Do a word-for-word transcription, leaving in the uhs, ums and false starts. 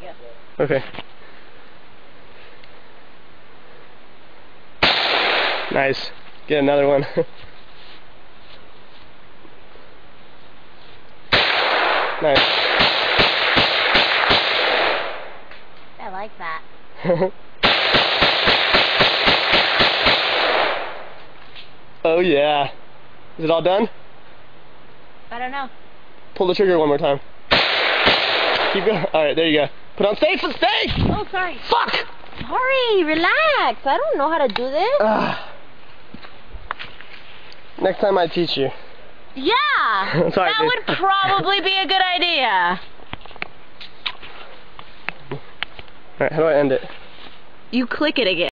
go. Okay. Nice. Get another one. Nice. I like that. Oh yeah. Is it all done? I don't know. Pull the trigger one more time. Keep going. Alright, there you go. Put on safe and stay! Oh, sorry. Fuck! Sorry, relax. I don't know how to do this. Uh, next time I teach you. Yeah! Sorry, that dude. would probably be a good idea. Alright, how do I end it? You click it again.